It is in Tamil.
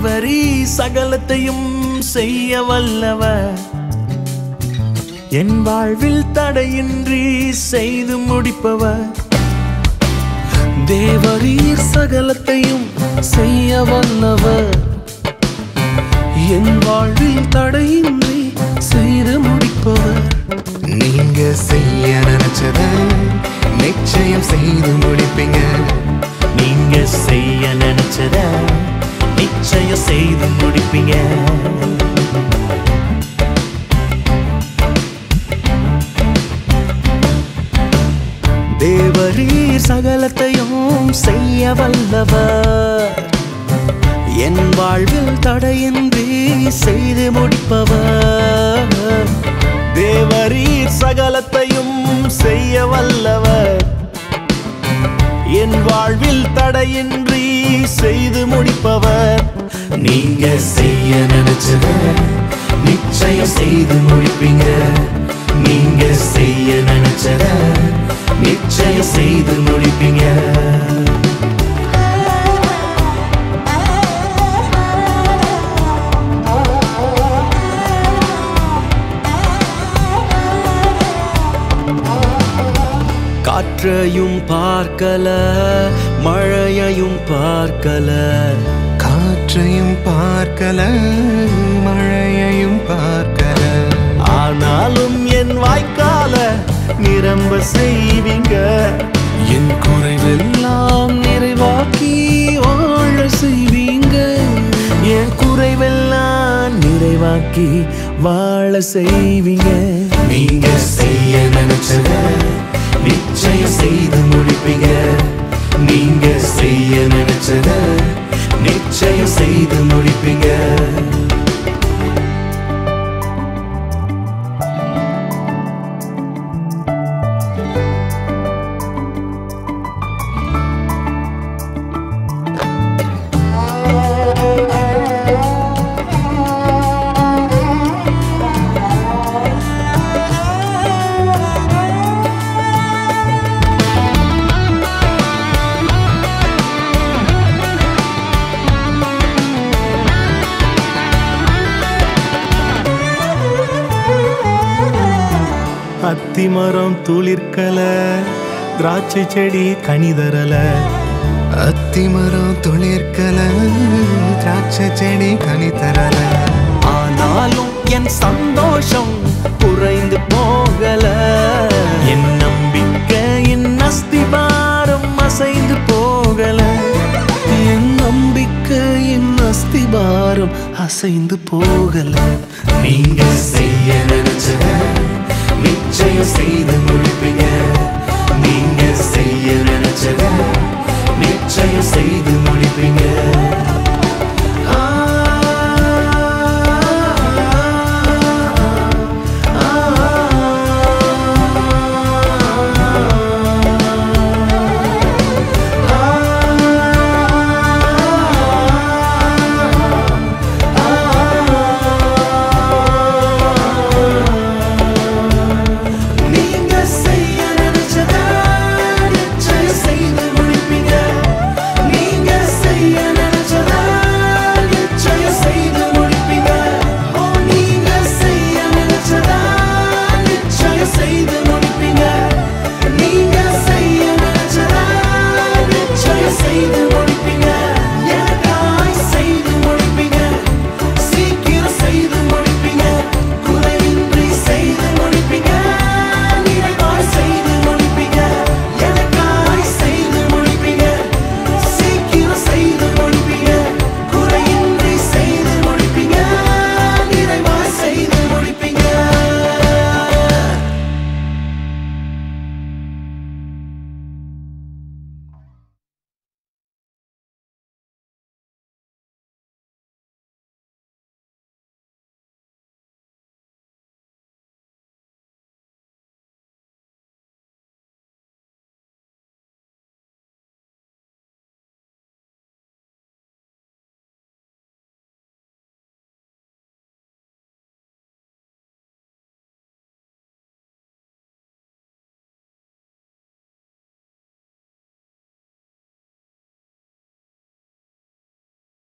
தேவரீ சகலத்தையும் செய்ய வல்லவர், என் வாழ்வில் தடையின்றி செய்து முடிப்பவர். தேவரீர் சகலத்தையும் செய்ய வல்லவர், என் வாழ்வில் தடையின்றி செய்து முடிப்பவர். நீங்க செய்ய நினைச்சத நிச்சயம் செய்து முடிப்பீங்க. நீங்க செய்ய நினைச்சத நிச்சயம் செய்து முடிப்பீங்க. தேவரீர் சகலத்தையும் செய்ய வல்லவர், என் வாழ்வில் தடையின்றி செய்து முடிப்பவர். தேவரீர் சகலத்தையும் செய்ய வல்லவர், என் வாழ்வில் தடையின்றி செய்து முடிப்பவர். நீங்க செய்ய நினைச்சத நிச்சயம் செய்து முடிப்பீங்க. நீங்க செய்ய நினைச்சத நிச்சயம் செய்து முடிப்பீங்க. காற்றையும் பார்க்கல, மழையையும் பார்க்கல, காற்றையும் பார்க்கல, மழையையும் பார்க்கல, ஆனாலும் என் வாய்க்கால நிரம்ப செய்வீங்க. என் குறைவெல்லாம் நிறைவாக்கி வாழ செய்வீங்க. என் குறைவெல்லாம் நிறைவாக்கி வாழ செய்வீங்க. நீங்க செய்ய நினைச்சத நிச்சயம் செய்து முடிப்பீங்க. நீங்க செய்ய நினைச்சத நிச்சயம் செய்து முடிப்பீங்க. அத்திமரம் துளிர்க்கல, திராட்சை செடி கனிதரல. அத்திமரம் துளிர்க்கல, திராட்சை செடி கனி தரல, ஆனாலும் என் சந்தோஷம் குறைந்து போகல. என் நம்பிக்கை என் அஸ்திபாரம் அசைந்து போகல. என் நம்பிக்கை என் அஸ்திபாரம் அசைந்து போகல. நீங்க செய்ய நினைச்சத நிச்சயம் செய்து முடிப்பீங்க. நீங்க செய்ய நினைச்சத நிச்சயம் செய்து முடிப்பீங்க.